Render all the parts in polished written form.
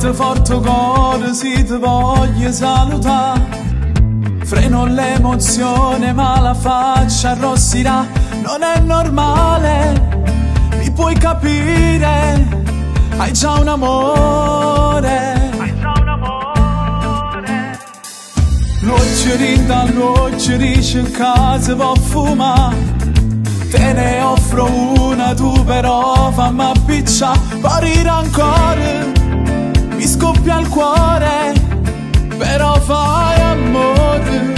batte forte cuore si ti voglio salutare. Freno l'emozione ma la faccia arrossirà. Non è normale, mi puoi capire, hai già un amore. L'occhio dall'occhio dice in casa va a fumare. Te ne offro una, tu però fammi appicciare. Parire ancora, mi scoppia il cuore, però fai amore.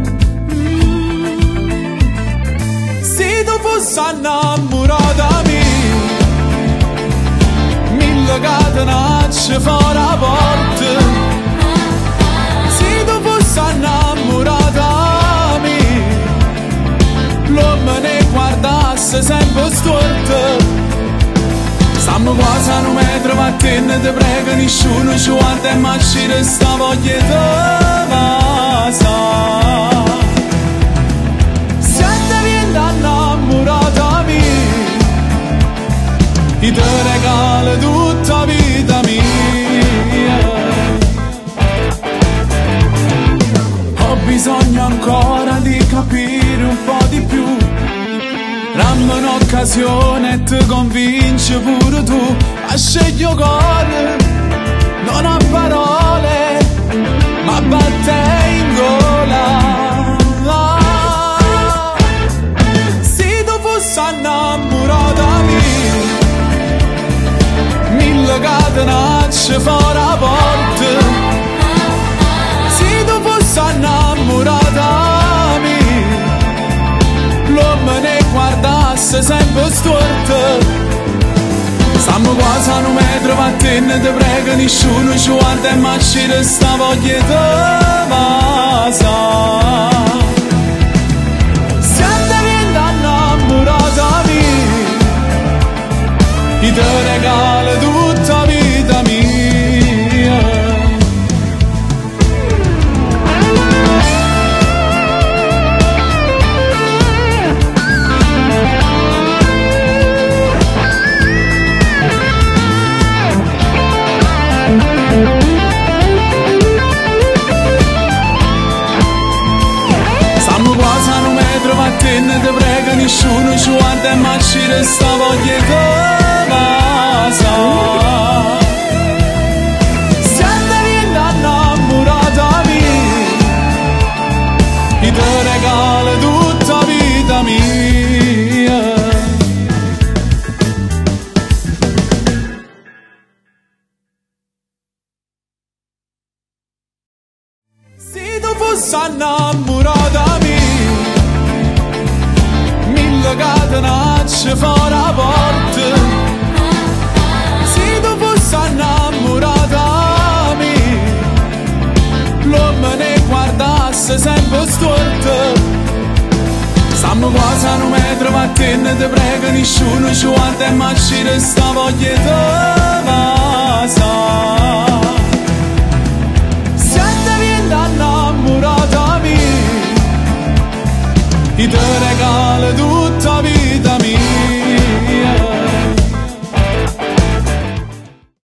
Se tu fossi innamorata mia, mille catenacce fuori la porta. Se tu fossi innamorata mia, l'uomo ne guardasse sempre storto. Stiamo quasi a un metro, ma te ne te prega nessuno ci guarda e ma ci resta voglia di casa. Se te vieni innamorata mia, io ti regalo tutta la vita mia. Ho bisogno ancora di capire un po' di più. Dammi un'occasione e ti convinci pure tu. A scegli il cuore, non ha parole, ma batte in gola. Se tu fossi innamorata mia, mille catenacce fuori la porta. Se tu fossi innamorata mia, l'uomo ne guardasse sempre storto. Stiamo quasi a un metro, ma te ne te prega nessuno ci guarda e ma ci resta voglia di casa. Se te vieni innamorata mia, io ti regalo tutta la vita mia. Te ne te prega nessuno ci guarda e ma ci resta voglia di casa. Se te vieni innamorata mia, io ti regalo tutta la vita mia. Se tu fossi innamorata mia, catenacce fuori la porta. Se tu fossi innamorata mia, l'uomo ne guardasse sempre storto. Stiamo quasi a un metro, ma te ne te prega nessuno ci guarda e ma ci resta voglia di casa. Se te vieni innamorata mia, io ti regalo tutta la vita mia.